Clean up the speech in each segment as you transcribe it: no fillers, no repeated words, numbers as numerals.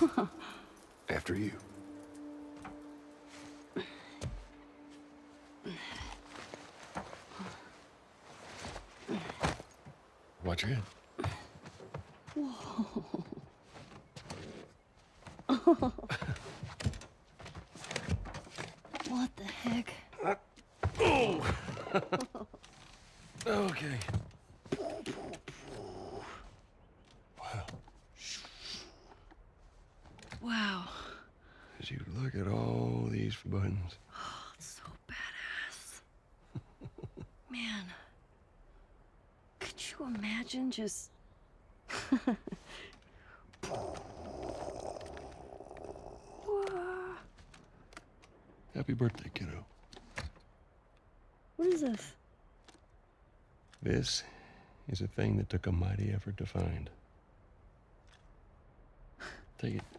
After you. Watch your head. Whoa. What the heck? Oh! Okay. Wow. Wow. As you look at all these buttons. Oh, it's so badass. Man. Could you imagine just... Happy birthday, kiddo. What is this? This is a thing that took a mighty effort to find. Take it.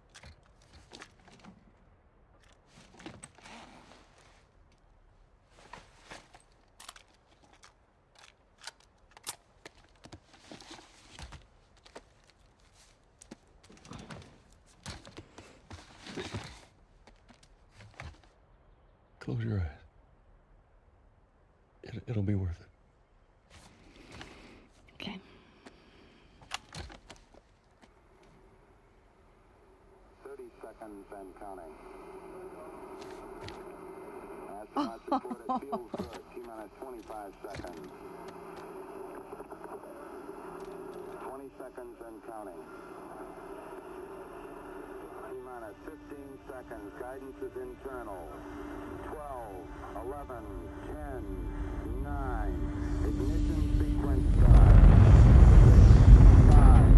Close your eyes. It'll be worth it. Okay. Seconds and counting. Astronauts report it feels good. T-minus 25 seconds. 20 seconds and counting. T-minus 15 seconds. Guidance is internal. 12, 11, 10, 9. Ignition sequence start. 5,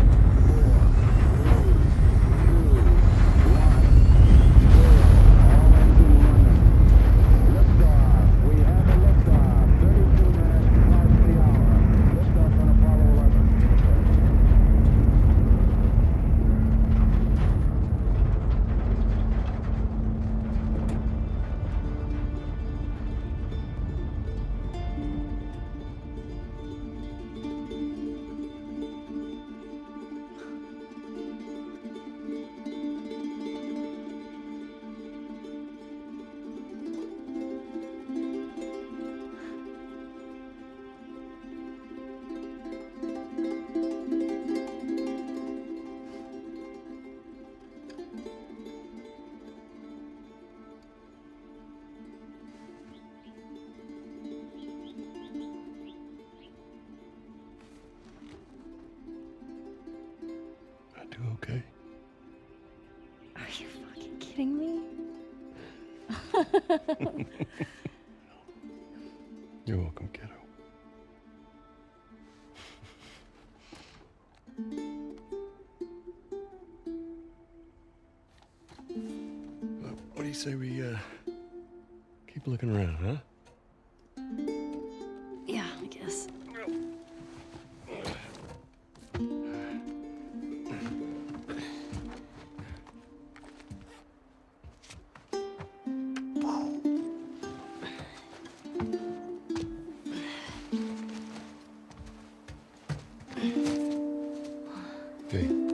Okay. Are you fucking kidding me? You're welcome, kiddo. What do you say we keep looking around, huh? Yeah, I guess. Okay.